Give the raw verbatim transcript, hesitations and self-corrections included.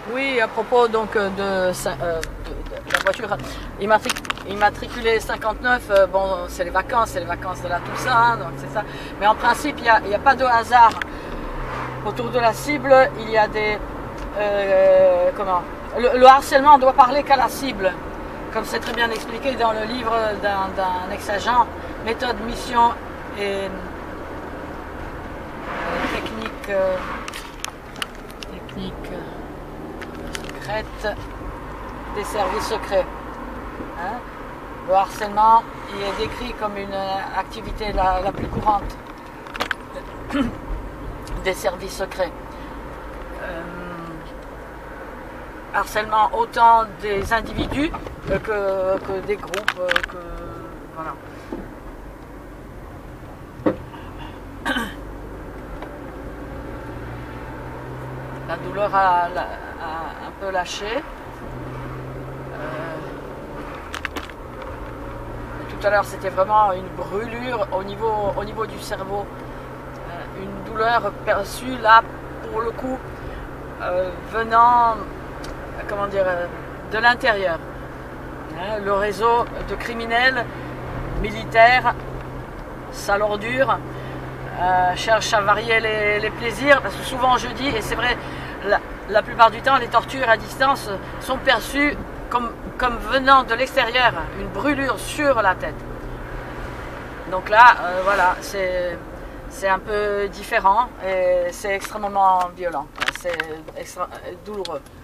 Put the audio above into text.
Oui, à propos donc de, de, de la voiture immatric, immatriculée cinquante-neuf, euh, bon, c'est les vacances, c'est les vacances de la Toussaint, hein, donc c'est ça. Mais en principe, il n'y a, il y a pas de hasard. Autour de la cible, il y a des... Euh, comment le, le harcèlement ne doit parler qu'à la cible, comme c'est très bien expliqué dans le livre d'un d'un ex-agent, méthode, mission et euh, technique, euh, technique euh, secrète des services secrets. Hein, le harcèlement, il est décrit comme une activité la, la plus courante des services secrets. Euh, harcèlement autant des individus que, que des groupes, que voilà. La douleur a, a, a un peu lâché. Euh, tout à l'heure, c'était vraiment une brûlure au niveau, au niveau du cerveau. Euh, une douleur perçue là, pour le coup, euh, venant, comment dire, de l'intérieur. Hein, le réseau de criminels, militaires, salordures, euh, cherche à varier les, les plaisirs, parce que souvent je dis, et c'est vrai, la, la plupart du temps, les tortures à distance sont perçues comme, comme venant de l'extérieur, une brûlure sur la tête. Donc là, euh, voilà, c'est c'est un peu différent et c'est extrêmement violent, c'est extra, douloureux.